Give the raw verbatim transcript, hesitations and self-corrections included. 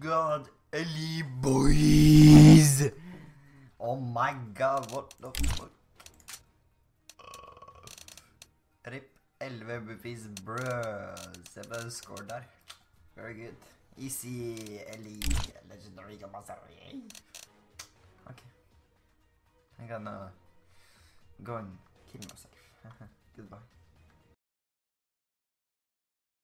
god, Ellie boys! Oh my god, what the fuck? Rip elleve buffies, bruh. Se på score der. Very good. Easy, Ellie, legendary Gamazari. Okay. I'm gonna go and kill myself. Goodbye.